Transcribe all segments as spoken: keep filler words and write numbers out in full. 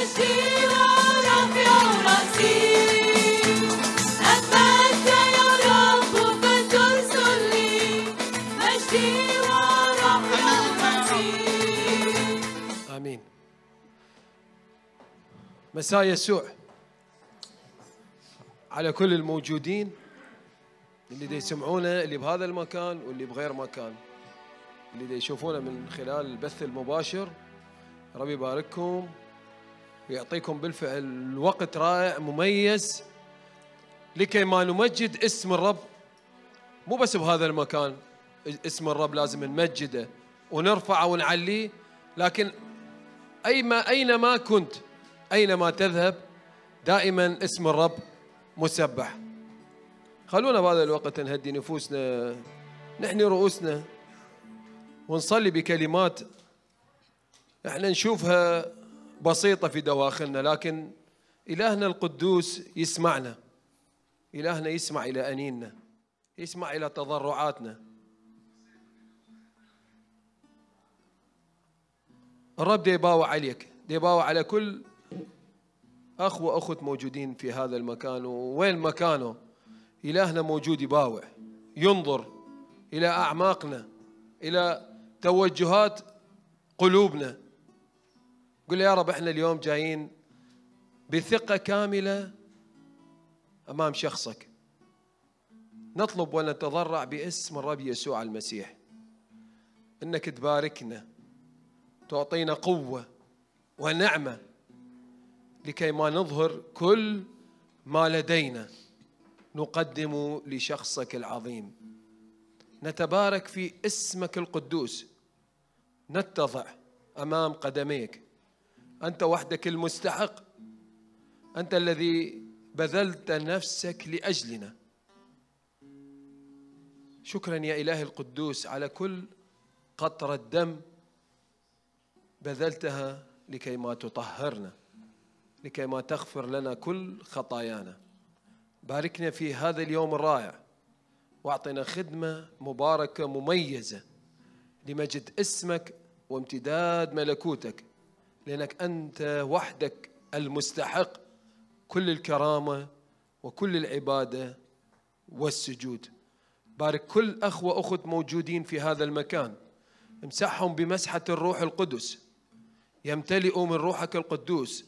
مجدي ورفع رأسي أثبت يا رب فترسل لي مجدي ورفع رأسي. آمين. مساء يسوع على كل الموجودين اللي دي يسمعونا، اللي بهذا المكان واللي بغير مكان، اللي دي يشوفونا من خلال البث المباشر. ربي يبارككم ويعطيكم بالفعل وقت رائع مميز لكي ما نمجد اسم الرب. مو بس بهذا المكان اسم الرب لازم نمجده ونرفعه ونعليه، لكن أيما أينما كنت أينما تذهب دائما اسم الرب مسبح. خلونا بهذا الوقت نهدي نفوسنا، نحني رؤوسنا ونصلي بكلمات احنا نشوفها بسيطة في دواخلنا، لكن إلهنا القدوس يسمعنا. إلهنا يسمع إلى أنيننا، يسمع إلى تضرعاتنا. الرب دي يباوع عليك، دي يباوع على كل أخ وأخت موجودين في هذا المكان ووين مكانه. إلهنا موجود يباوع، ينظر إلى أعماقنا، إلى توجهات قلوبنا. قل يا رب احنا اليوم جايين بثقة كاملة أمام شخصك، نطلب ونتضرع باسم الرب يسوع المسيح إنك تباركنا، تعطينا قوة ونعمة لكي ما نظهر كل ما لدينا نقدم لشخصك العظيم. نتبارك في اسمك القدوس، نتضع أمام قدميك. أنت وحدك المستحق، أنت الذي بذلت نفسك لأجلنا. شكرا يا إله القدوس على كل قطرة دم بذلتها لكي ما تطهرنا، لكي ما تغفر لنا كل خطايانا. باركنا في هذا اليوم الرائع واعطنا خدمة مباركة مميزة لمجد اسمك وامتداد ملكوتك، لأنك أنت وحدك المستحق كل الكرامة وكل العبادة والسجود. بارك كل أخ وأخت موجودين في هذا المكان، امسحهم بمسحة الروح القدس، يمتلئوا من روحك القدوس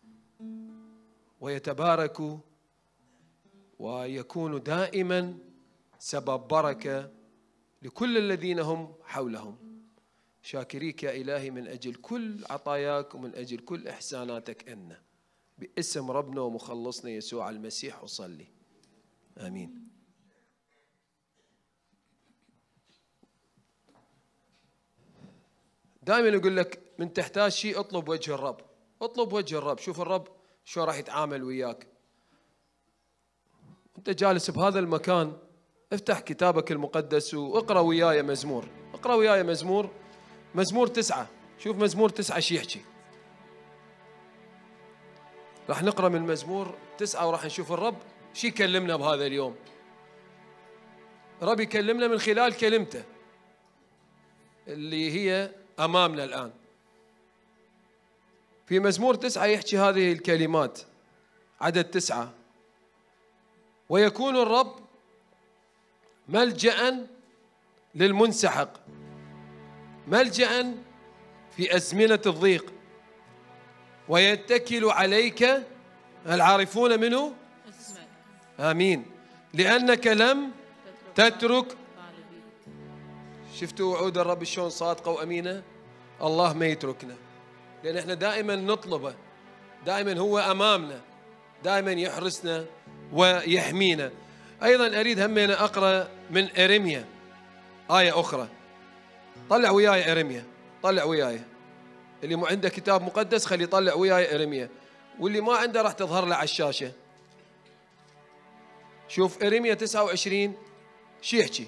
ويتباركوا ويكونوا دائما سبب بركة لكل الذين هم حولهم. شاكريك يا إلهي من أجل كل عطاياك ومن أجل كل إحساناتك إنا، باسم ربنا ومخلصنا يسوع المسيح أصلي، آمين. دائما يقول لك من تحتاج شيء اطلب وجه الرب، اطلب وجه الرب. شوف الرب شو راح يتعامل وياك. انت جالس بهذا المكان افتح كتابك المقدس واقرأ وياي مزمور، اقرأ وياي مزمور مزمور تسعة. شوف مزمور تسعة شي يحكي. راح نقرأ من مزمور تسعة وراح نشوف الرب شي يكلمنا بهذا اليوم. الرب يكلمنا من خلال كلمته اللي هي أمامنا الآن. في مزمور تسعة يحكي هذه الكلمات، عدد تسعة: ويكون الرب ملجأ للمنسحق، ملجأ في أزمنة الضيق، ويتكل عليك العارفون منه اسمك. آمين. لأنك لم تترك. شفتوا وعود الرب شلون صادقة وأمينة؟ الله ما يتركنا، لأن احنا دائما نطلبه، دائما هو أمامنا، دائما يحرسنا ويحمينا. أيضا أريد همين أقرأ من إرميا آية أخرى. طلع وياي إرميا، طلع وياي. اللي مو عنده كتاب مقدس خلي يطلع وياي إرميا، واللي ما عنده راح تظهر له على الشاشة. شوف إرميا تسعة وعشرين شو يحكي.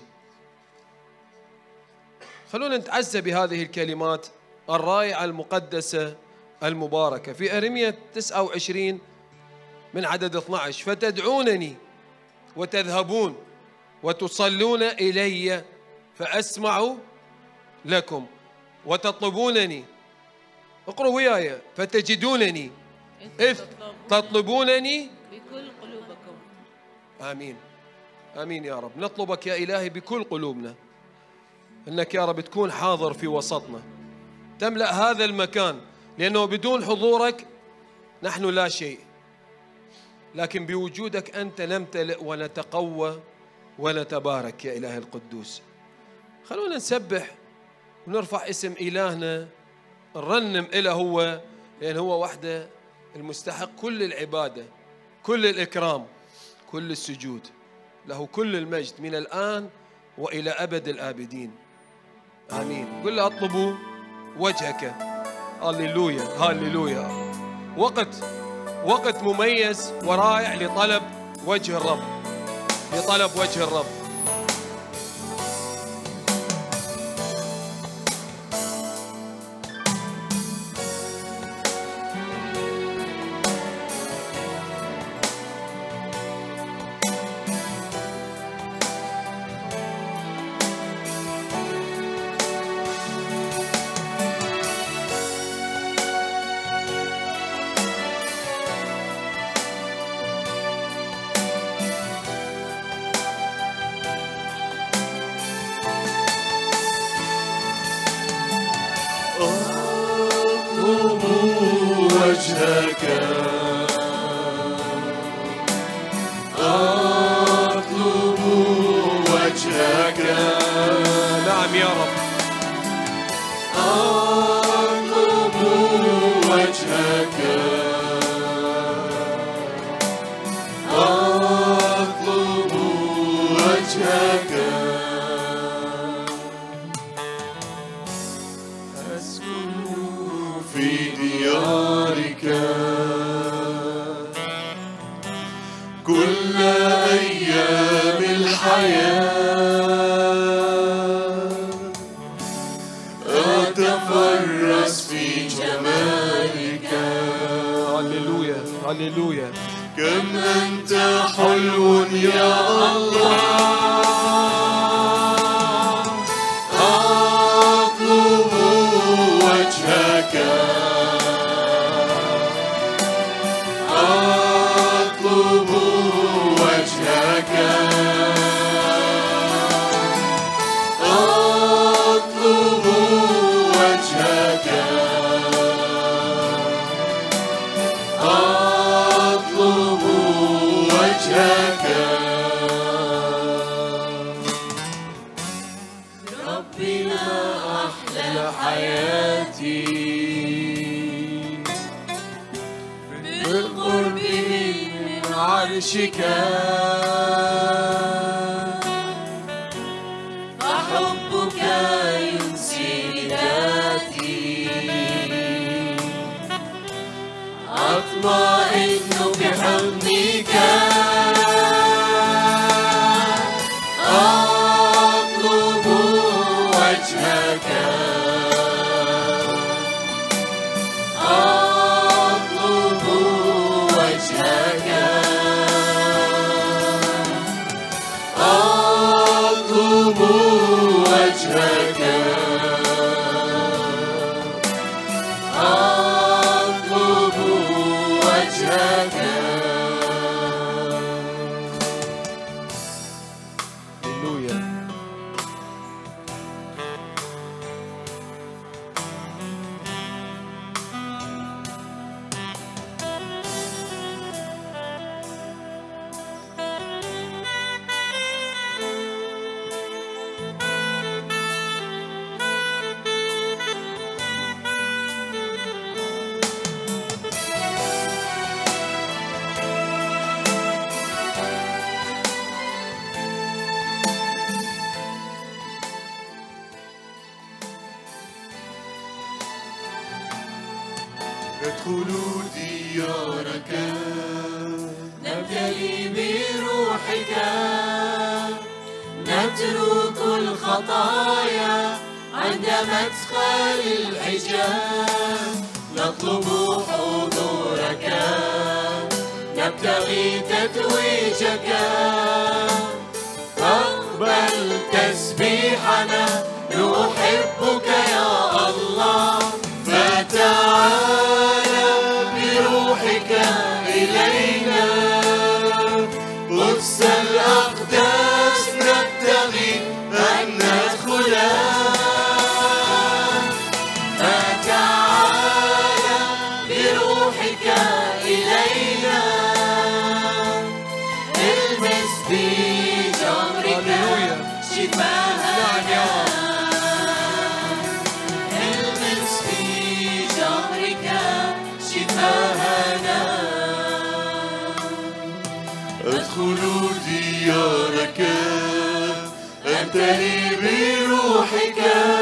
خلونا نتعزى بهذه الكلمات الرائعة المقدسة المباركة. في إرميا تسعة وعشرين من عدد اثني عشر: فتدعونني وتذهبون وتصلون إلي فأسمع لكم، وتطلبونني، اقرأوا وياي، فتجدونني إذ تطلبونني بكل قلوبكم. آمين آمين يا رب. نطلبك يا إلهي بكل قلوبنا أنك يا رب تكون حاضر في وسطنا، تملأ هذا المكان، لأنه بدون حضورك نحن لا شيء، لكن بوجودك أنت نمتلئ ونتقوى ونتبارك يا إله القدوس. خلونا نسبح ونرفع اسم إلهنا، نرنم إله هو، لأن هو وحده المستحق كل العبادة، كل الإكرام، كل السجود، له كل المجد من الآن وإلى أبد الآبدين. آمين. قل له أطلبوا وجهك. هاليلويا هاليلويا. وقت وقت مميز ورائع لطلب وجه الرب، لطلب وجه الرب. هللويا. كم أنت حلو يا الله، أطلب وجهك، أطلب وجهك، أطلب وجهك، أطلب وجهك. ربي ما أحلى حياتي بالقرب من عرشك، فحبك ينسي ذاتي، أطمئن بحضنك، أطلب وجهك، أطلب وجهك، أطلب وجهك، أطلب وجهك. هللويا. ندخل ديارك، نمتلي بروحك، نترك الخطايا عند مدخل الحجاب، نطلب حضورك، نبتغي تتويجك، فاقبل تسبيحنا، نحبك يا الله، فتعالى بروحك أدخل ديارك أنت لي بروحك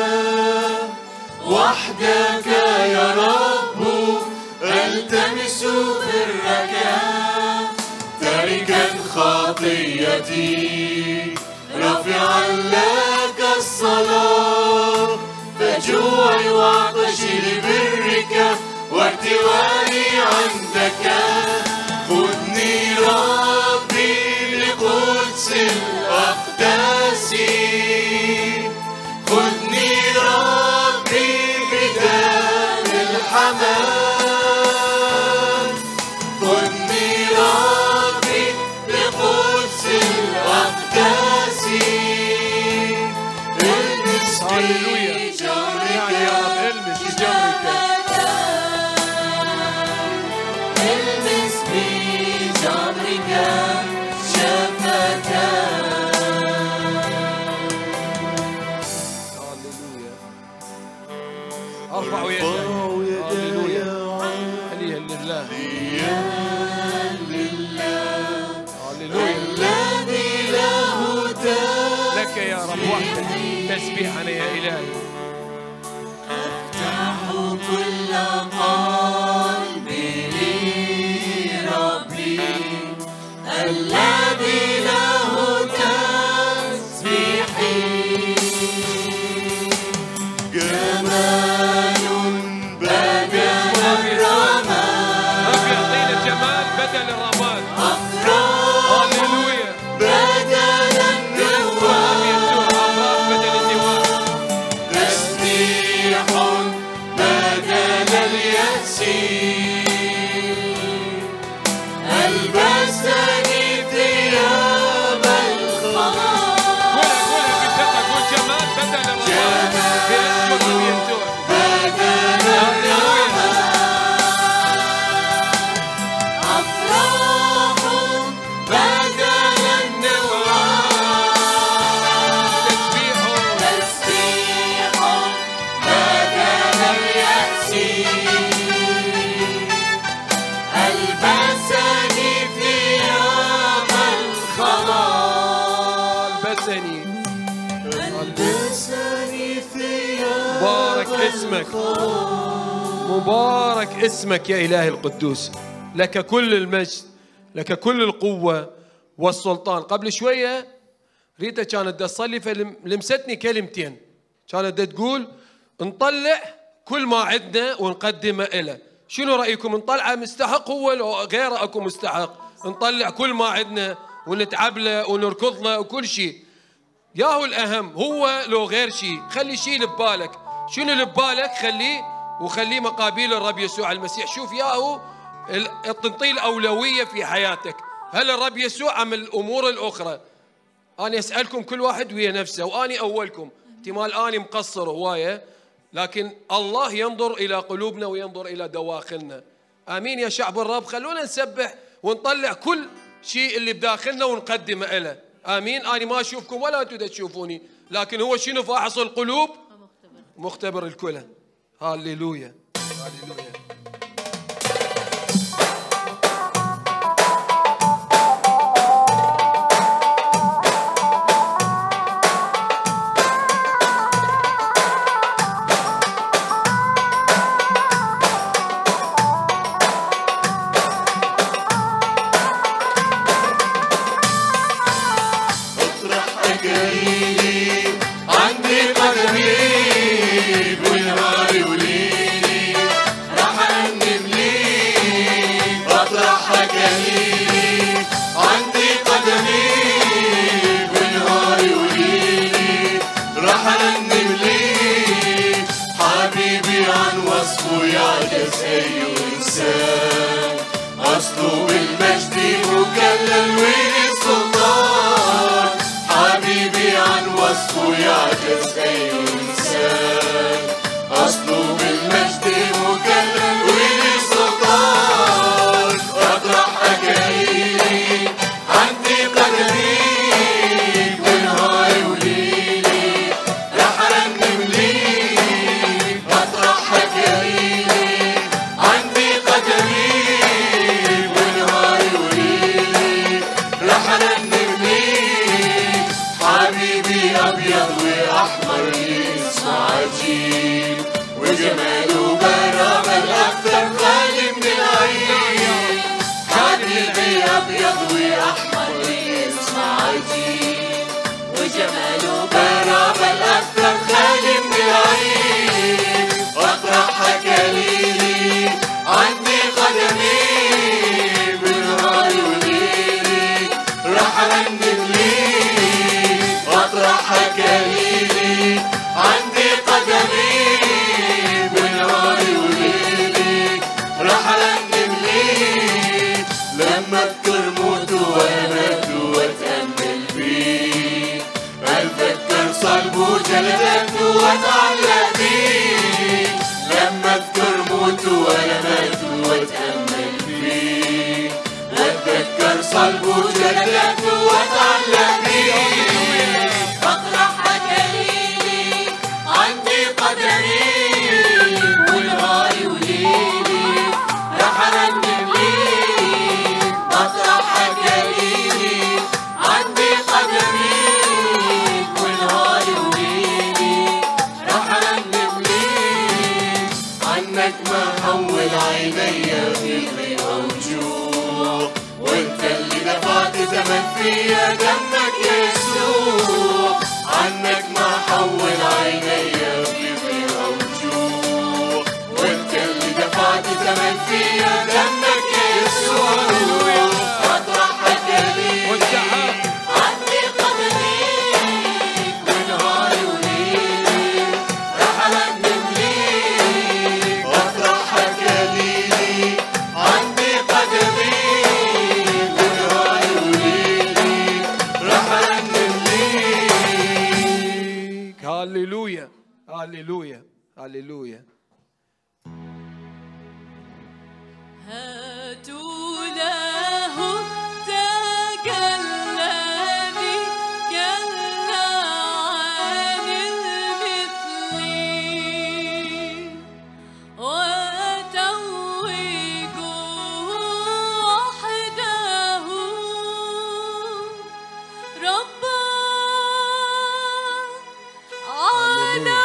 وحدك يا رب ألتمس برك تاركا خطيتي رافعا لك الصلاة فجوعي وعطشي لبرك وارتوائي عندك خذني ربي لقدس الأقداس خذني ربي بدم الحمام خذني ربي لقدس الأقداس المس هاليلويا. يعني يا رب المس بجمرك المس بجمرك شفتك هاليلويا. ارفعوا يدك هاليلويا خليها لله هاليلويا الذي له لك يا رب وحدك تسبيحنا يا إلهي تفتح كل قلبي لربي الذي له تسبيحي جمال بدل الرماد رب يعطينا الجمال بدل الرماد أفراح هاليلويا بدل النوار يسوع أفراح بدل النوار تسبيح بدل اليأس ألبسني ثياب الخلاص قولها قولها بثقة قول جمال بدل الرماد باسم الرب يسوع بدل الرماد أفراح بدل النوار تسبيحه تسبيح بدل اليأس ألبسني ثياب الخلاص بسني ألبسني ثياب مبارك اسمك مبارك اسمك يا إلهي القدوس لك كل المجد لك كل القوة والسلطان. قبل شوية ريتا كانت تصلي فلمستني كلمتين كانت تقول نطلع كل ما عندنا ونقدمه إله. شنو رأيكم نطلعه مستحق هو لو غيره أكو مستحق؟ نطلع كل ما عندنا ونتعب له ونركض له وكل شيء ياهو الأهم هو لو غير شيء خلي شيء ببالك. شنو اللي ببالك خليه وخليه مقابيل الرب يسوع المسيح. شوف ياهو تعطيه الأولوية في حياتك. هل الرب يسوع أم الأمور الأخرى؟ أنا أسألكم كل واحد ويا نفسه وأني أولكم احتمال أني مقصر هواية لكن الله ينظر إلى قلوبنا وينظر إلى دواخلنا. آمين يا شعب الرب. خلونا نسبح ونطلع كل شيء اللي بداخلنا ونقدمه إله. آمين. أنا ما أشوفكم ولا أنتم تشوفوني لكن هو شنو فاحص القلوب مختبر الكل. هاليلويا هاليلويا. أصله بالمجد مكلل والسلطان حبيبي عن وصفه يعجز أي إنسان أصله بالمجد مكلل والسلطان أطرح أكاليلي عندي قدمي ونهاري وليلي رح أرنم ليك أطرح أكاليلي عندي قدمي ونهاري لما اذكر موته وانا مات واتأمل فيه، اتذكر صلبه وجلدته واتعلق بيه. لما اذكر موته وانا مات واتأمل فيه، اتذكر صلبه وجلدته واتعلق بيه. بطرح أكاليلي عندي قدمي، ونهاري وليلي رح أرنم ليك. بطرح أكاليلي عندي قدمي، ونهاري وليلي رح أرنم ليك. عنك ما حول عيني في ضيق وجوع، وانت اللي دفعت ثمن فيا دمك يسوع. عنك ما حول عيني في ضيق وجوع، وانت اللي دفعت ثمن فيا دمك يسوع. بطرح أكاليلي عندي قدمي، ونهاري وليلي رح أرنم ليك. بطرح أكاليلي عندي قدمي، ونهاري وليلي رح أرنم ليك. هاليلويا هاليلويا هاليلويا. هاتوا له التاج الذي كان عن المثلي، وتوجوا وحده ربا على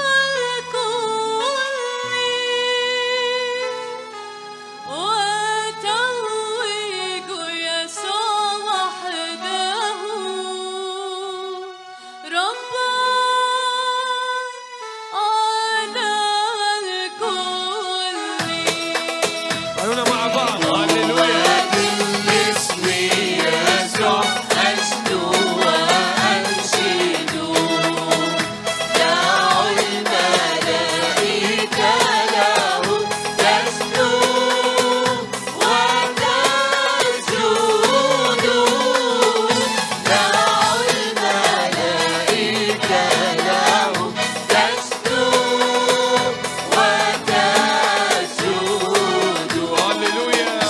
وتوج يسوع وحده ربا على الكل. خلونا مع بعض. هاليلويا. باسم يسوع أشدو وأنشد، دعوا الملائكة له تسجد وتسجد. دعوا الملائكة له تسجد وتسجد. هاليلويا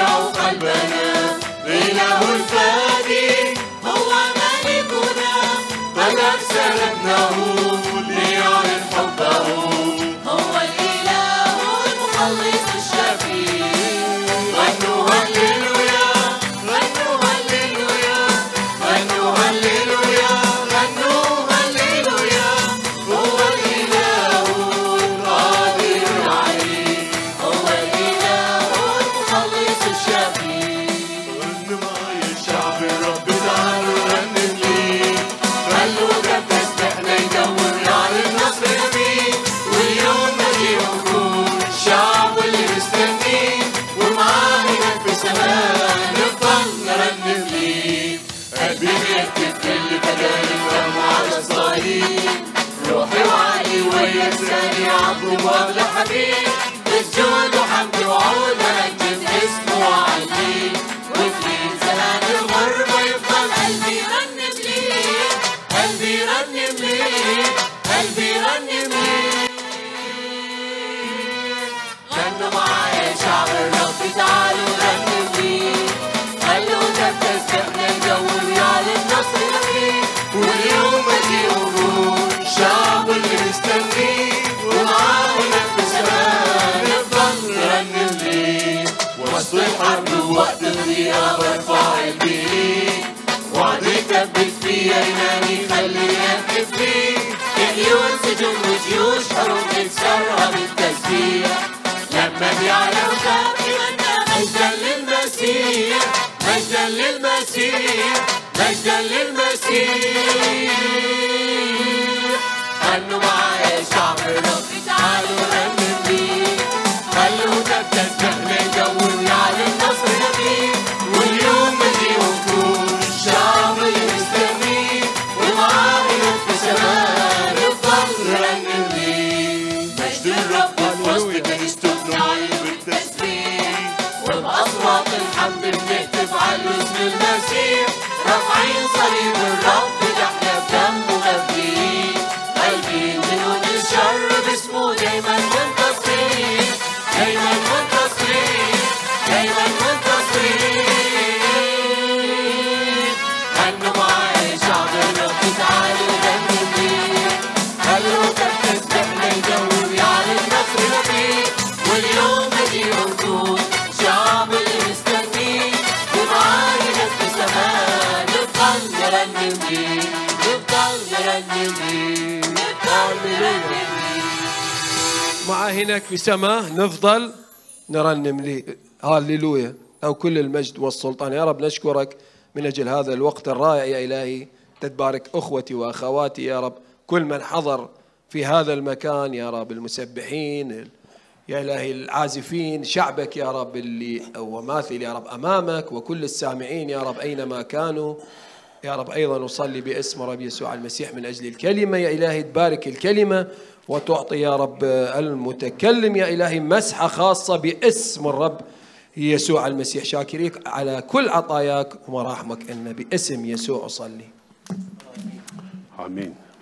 يشبع قلبنا. إله الفادي هو ملكنا، قد أرسل ابنه ليعلن حبه. هو الإله المخلص الشفيع. غنوا هللويا غنوا هللويا غنوا هللويا غنوا هللويا. هو الإله القادر العليم، هو الإله المخلص الشفيع. غنوا معايا شعب الرب تعالوا نرنم ليه. خلوا جنب تسبيحنا يدور على النصر فيه، واليوم مجيء وجود الشعب اللي مستنيه، ومعاه هناك في السماء نفضل نرنم ليه. قلبي بيكتب كل كلام رموا على الصليب، روحي وعقلي ويا لساني عبده واغلى حبيب. بالجود وحمد وعود هنجد اسمه وعليه، وفي زمان الغربة يفضل قلبي يرنم ليه. قلبي يرنم ليه قلبي يرنم ليه. غنوا معايا شعب الرب تعالوا نرنم ليه. خلوا جنب تسبيحنا يدور على النصر فيه، واليوم مجيء وجود الشعب اللي مستنيه، ومعاه هناك في السماء نفضل نرنم ليه. وسط الحرب ووقت الضيقة برفع قلبي، وعد يثبت فيا إيماني خليني أهتف ليه. مليون سجون وجيوش حروب نكسرها بالتسبيح، لما بيعلى وخاف مجدا للمسيح مجدا للمسيح مجدا للمسيح. غنوا معايا شعب الرب تعالوا نرنم ليه. خلوا جنب تسبيحنا يدور على النصر فيه، واليوم مجيء وجود الشعب اللي مستنيه، ومعاه هناك في السماء نفضل نرنم ليه. مجد الرب وسط كنيسته بنعيد بالتسبيح، وبأصوات الحمد بنهتف على اسم المسيح. رافعين صليب الرب نحن بدمه غابرين، قلبي جنون الشر باسمه دايما منتصرين دايما منتصرين دايما منتصرين. غنوا معايا شعب الرب تعالوا نرنم ليه. خلوا جنب تسبيحنا يدور على النصر فيه، واليوم مجيء وجود الشعب اللي مستنيه، ومعاه هناك في السماء نفضل نرنم ليه نفضل نرنم ليه نفضل نرنم ليه. مع هناك في سماه نفضل نرنم لي. هاليلويا، أو كل المجد والسلطان. يا رب نشكرك من أجل هذا الوقت الرائع يا إلهي. تتبارك أخوتي وأخواتي يا رب، كل من حضر في هذا المكان يا رب، المسبحين يا إلهي، العازفين، شعبك يا رب اللي هو ماثل يا رب أمامك، وكل السامعين يا رب أينما كانوا يا رب. أيضا نصلي باسم رب يسوع المسيح من أجل الكلمة يا إلهي، تبارك الكلمة وتعطي يا رب المتكلم يا إلهي مسحة خاصة باسم الرب يسوع المسيح. شاكريك على كل عطاياك ومراحمك، إن باسم يسوع أصلي. آمين.